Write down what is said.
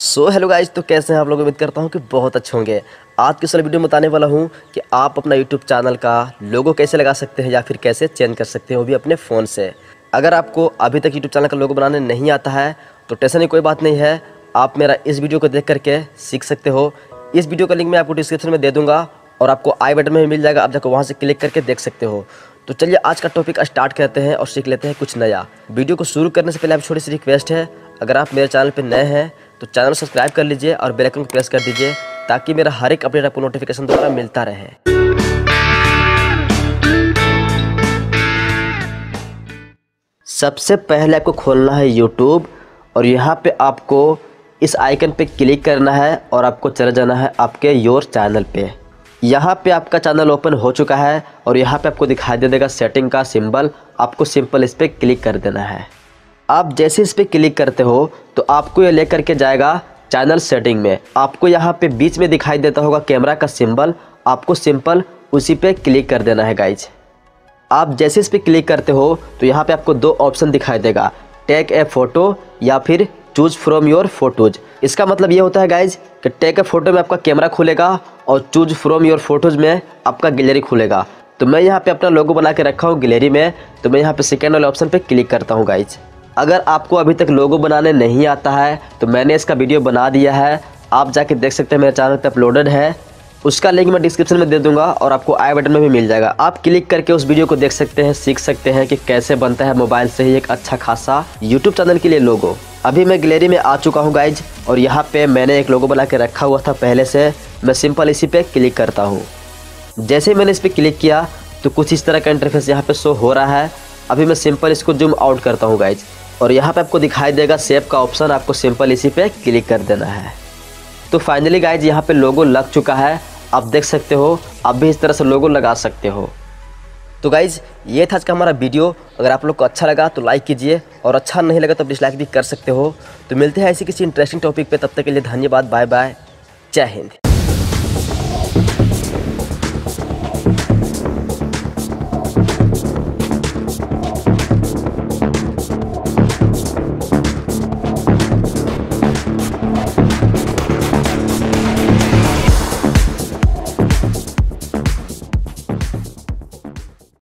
Hello guys, तो कैसे हैं आप लोग। उम्मीद करता हूं कि बहुत अच्छे होंगे। आज की इस वीडियो में बताने वाला हूं कि आप अपना यूट्यूब चैनल का लोगो कैसे लगा सकते हैं या फिर कैसे चेंज कर सकते हैं, वो भी अपने फ़ोन से। अगर आपको अभी तक यूट्यूब चैनल का लोगो बनाने नहीं आता है तो टेंशन की कोई बात नहीं है। आप मेरा इस वीडियो को देख करके सीख सकते हो। इस वीडियो का लिंक मैं आपको डिस्क्रिप्शन में दे दूँगा और आपको आई बटन में भी मिल जाएगा, आप जाकर वहाँ से क्लिक करके देख सकते हो। तो चलिए आज का टॉपिक स्टार्ट करते हैं और सीख लेते हैं कुछ नया। वीडियो को शुरू करने से पहले आप छोटी सी रिक्वेस्ट है, अगर आप मेरे चैनल पर नए हैं तो चैनल सब्सक्राइब कर लीजिए और बेल आइकन को प्रेस कर दीजिए ताकि मेरा हर एक अपडेट आपको नोटिफिकेशन द्वारा मिलता रहे। सबसे पहले आपको खोलना है यूट्यूब और यहाँ पे आपको इस आइकन पे क्लिक करना है और आपको चले जाना है आपके योर चैनल पे। यहाँ पे आपका चैनल ओपन हो चुका है और यहाँ पे आपको दिखाई दे देगा सेटिंग का सिंबल। आपको सिंपल इस पर क्लिक कर देना है। आप जैसे इस पर क्लिक करते हो तो आपको ये लेकर के जाएगा चैनल सेटिंग में। आपको यहाँ पे बीच में दिखाई देता होगा कैमरा का सिंबल, आपको सिंपल उसी पे क्लिक कर देना है गाइज। आप जैसे इस पर क्लिक करते हो तो यहाँ पे आपको दो ऑप्शन दिखाई देगा, टेक ए फ़ोटो या फिर चूज फ्रॉम योर फोटोज़। इसका मतलब ये होता है गाइज कि टेक ए फ़ोटो में आपका कैमरा खुलेगा और चूज फ्रॉम योर फोटोज़ में आपका गैलरी खुलेगा। तो मैं यहाँ पे अपना लोगो बना के रखा हूँ गैलरी में, तो मैं यहाँ पे सेकेंड वाले ऑप्शन पे क्लिक करता हूँ गाइज। अगर आपको अभी तक लोगो बनाने नहीं आता है तो मैंने इसका वीडियो बना दिया है, आप जाके देख सकते हैं, मेरे चैनल पे अपलोडेड है। उसका लिंक मैं डिस्क्रिप्शन में दे दूंगा और आपको आई बटन में भी मिल जाएगा। आप क्लिक करके उस वीडियो को देख सकते हैं, सीख सकते हैं कि कैसे बनता है मोबाइल से ही एक अच्छा खासा यूट्यूब चैनल के लिए लोगो। अभी मैं गैलरी में आ चुका हूँ गाइज और यहाँ पे मैंने एक लोगो बना के रखा हुआ था पहले से। मैं सिंपल इसी पे क्लिक करता हूँ। जैसे ही मैंने इस पर क्लिक किया तो कुछ इस तरह का इंटरफेस यहाँ पे शो हो रहा है। अभी मैं सिंपल इसको जूम आउट करता हूँ गाइज और यहाँ पे आपको दिखाई देगा सेव का ऑप्शन, आपको सिंपल इसी पे क्लिक कर देना है। तो फाइनली गाइज यहाँ पे लोगो लग चुका है, आप देख सकते हो। आप भी इस तरह से लोगो लगा सकते हो। तो गाइज ये था आज का हमारा वीडियो। अगर आप लोग को अच्छा लगा तो लाइक कीजिए और अच्छा नहीं लगा तो डिसलाइक भी कर सकते हो। तो मिलते हैं ऐसी किसी इंटरेस्टिंग टॉपिक पे, तब तक के लिए धन्यवाद, बाय बाय, जय हिंद।